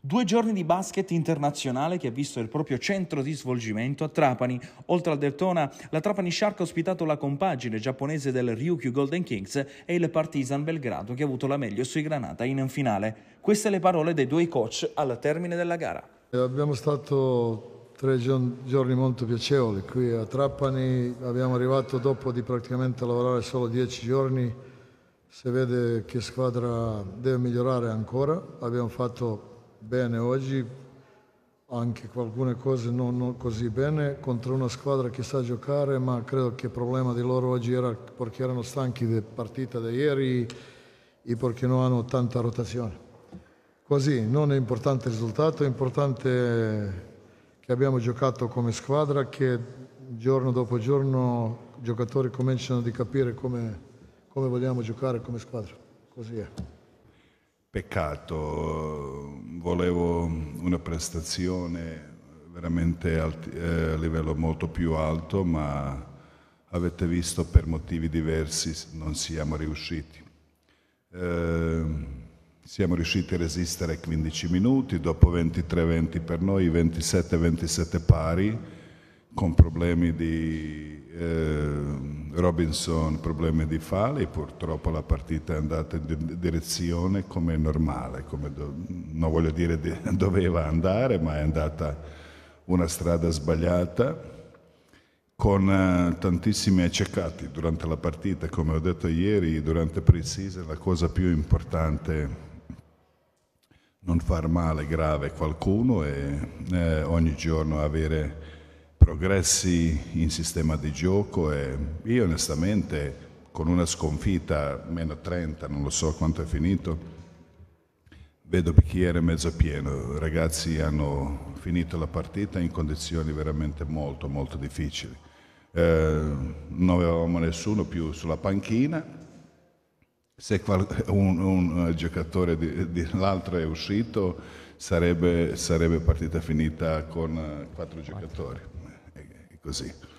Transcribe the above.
2 giorni di basket internazionale che ha visto il proprio centro di svolgimento a Trapani. Oltre al Daytona, la Trapani Shark ha ospitato la compagine giapponese del Ryukyu Golden Kings e il Partizan Belgrado che ha avuto la meglio sui Granata in finale. Queste le parole dei due coach al termine della gara. Abbiamo stato 3 giorni molto piacevoli qui a Trapani, abbiamo arrivato dopo di praticamente lavorare solo 10 giorni, si vede che squadra deve migliorare ancora, abbiamo fatto bene oggi, anche alcune cose non così bene contro una squadra che sa giocare, ma credo che il problema di loro oggi era perché erano stanchi della partita di ieri e perché non hanno tanta rotazione. Così non è importante il risultato, è importante che abbiamo giocato come squadra, che giorno dopo giorno i giocatori cominciano a capire come vogliamo giocare come squadra. Così è. Peccato, volevo una prestazione veramente a livello molto più alto, ma avete visto per motivi diversi non siamo riusciti. Siamo riusciti a resistere 15 minuti, dopo 23-20 per noi, 27-27 pari, con problemi di Robinson, problemi di falli. Purtroppo la partita è andata in direzione come normale, non voglio dire doveva andare, ma è andata una strada sbagliata, con tantissimi accecati durante la partita. Come ho detto ieri, durante pre-season la cosa più importante è non far male grave a qualcuno e ogni giorno avere progressi in sistema di gioco. E io onestamente con una sconfitta meno 30, non lo so quanto è finito, vedo il bicchiere mezzo pieno. I ragazzi hanno finito la partita in condizioni veramente molto molto difficili. Non avevamo nessuno più sulla panchina. Se un giocatore dell'altro è uscito sarebbe partita finita con 4 giocatori. È così.